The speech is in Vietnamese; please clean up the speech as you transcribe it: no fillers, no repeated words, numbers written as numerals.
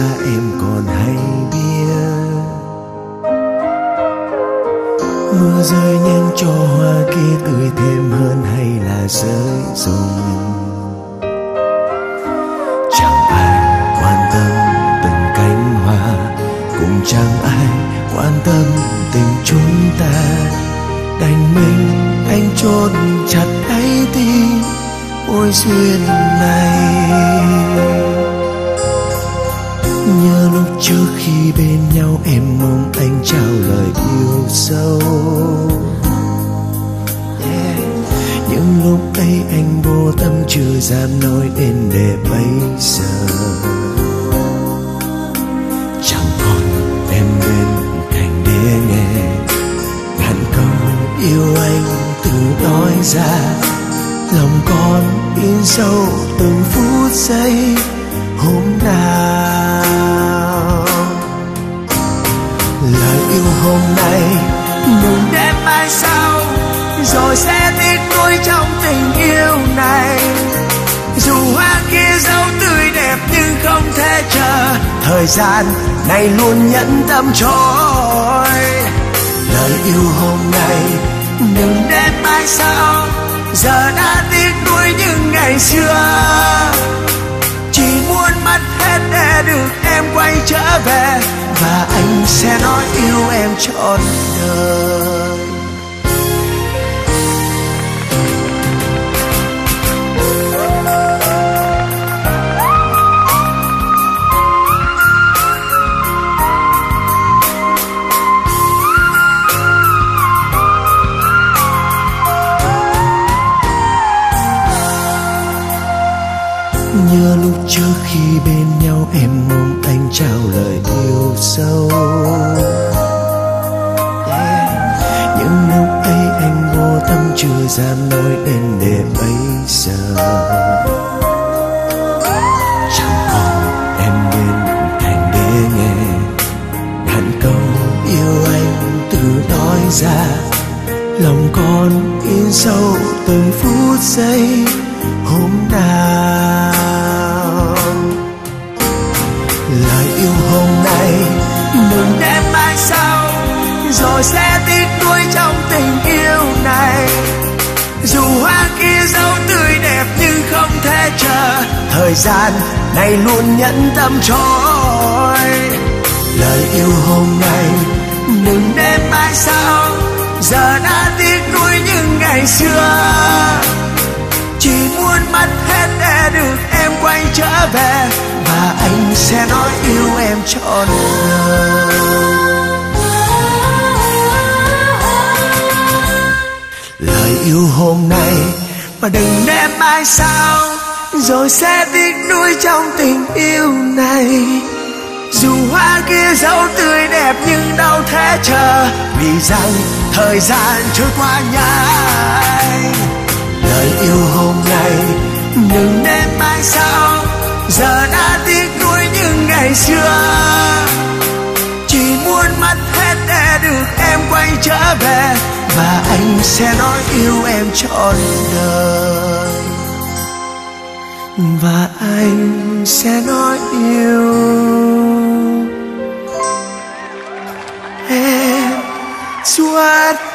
em còn hay biết. Mưa rơi nhanh cho hoa kia tươi thêm hơn hay là rơi rụng. Chẳng ai quan tâm từng cánh hoa, cũng chẳng ai quan tâm tình chúng ta. Đành mình anh chôn chặt đáy tim mối duyên này. Nhớ lúc trước khi bên nhau em mong anh trao lời yêu sâu. Nhưng lúc ấy anh vô tâm chưa dám nói đến để bây giờ. Chẳng còn em bên cạnh để nghe ngàn câu yêu anh tự nói ra. Lòng con in sâu từng phút giây hôm nào. Lời yêu hôm nay đừng để mai sau, rồi sẽ tiếc nuối trong tình yêu này. Dù hoa kia dẫu tươi đẹp nhưng không thể chờ, thời gian này luôn nhẫn tâm trôi. Lời yêu hôm nay đừng để mai sau, giờ đã tiếc nuối những ngày xưa. Chỉ muốn mất hết để được em quay trở về, và anh sẽ nói yêu em trọn đời. Nhớ lúc trước khi bên nhau em mong anh trao lời yêu sâu. Nhưng lúc ấy anh vô tâm chưa dám nói đến để bây giờ. Chẳng còn em bên cạnh để nghe ngàn câu yêu anh tự nói ra. Lòng con in sâu từng phút giây hôm nào. Lời yêu hôm nay đừng để mai sau, rồi sẽ tiếc nuối trong tình yêu này. Dù hoa kia dẫu tươi đẹp nhưng không thể chờ, thời gian này luôn nhẫn tâm trôi. Lời yêu hôm nay đừng để mai sau, giờ đã tiếc nuối những ngày xưa. Chỉ muốn mất hết để được em quay trở về, và anh sẽ nói yêu em trọn đời. Lời yêu hôm nay mà đừng để mai sau, rồi sẽ tiếc nuối trong tình yêu này. Dù hoa kia dẫu tươi đẹp nhưng đâu thể chờ, vì rằng thời gian trôi qua nhanh. Lời yêu hôm nay đừng để mai sau, giờ đã tiếc nuối những ngày xưa. Chỉ muốn mất hết để được em quay trở về, và anh sẽ nói yêu em trọn đời. Và anh sẽ nói yêu em suốt